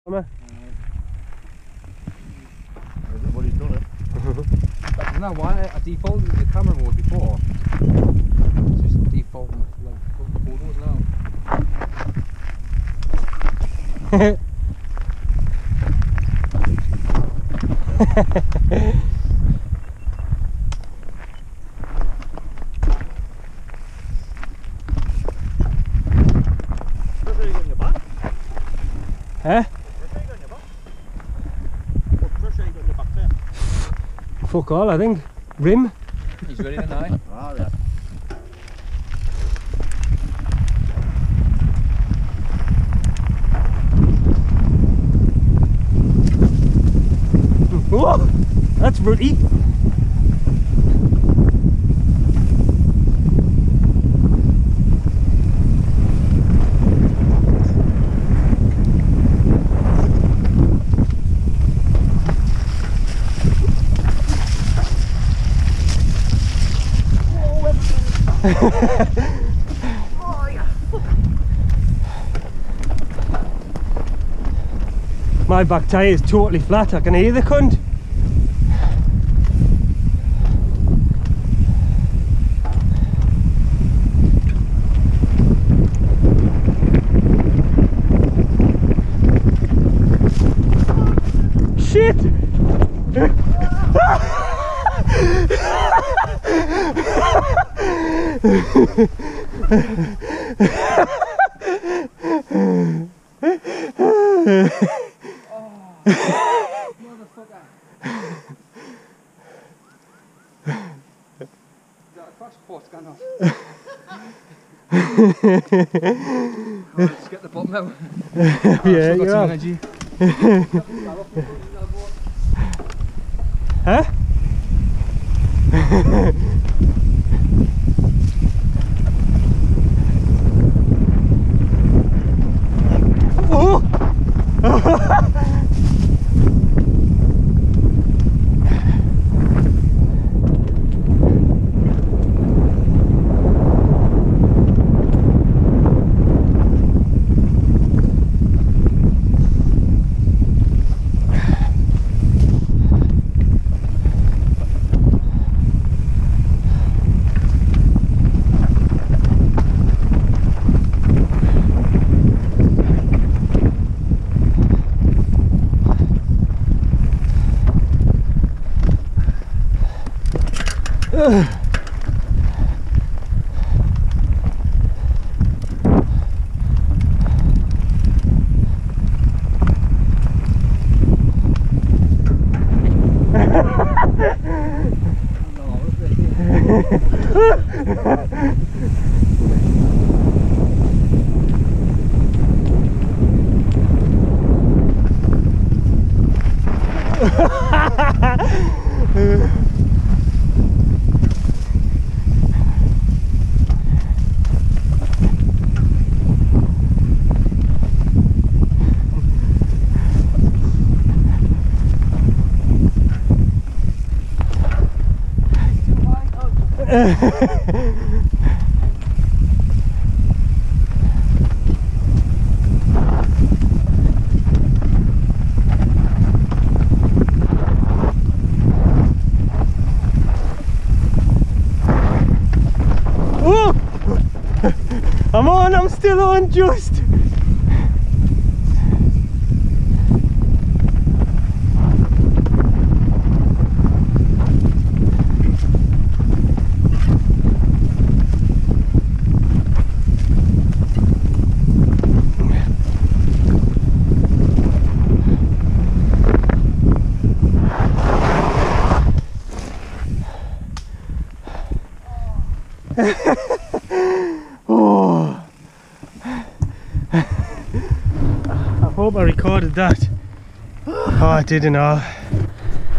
Everybody's done it. Isn't that why I defaulted the camera mode before? It's just defaulting like photos now. Pressure you on your back? Huh? Pressure you on your back? What pressure you on your back there? Fuck all, I think. Rim. He's ready then, aye? Ah, yeah. Oh, that's rooty. Oh, yeah. My back tyre is totally flat, I can hear the cunt. Shit! Motherfucker. That crash port's gone off. Oh, let's get the bottom out. Yeah, you have. Energy. Huh? Oh! I'm on, I'm still on, just. Oh. I hope I recorded that. Oh, I didn't know.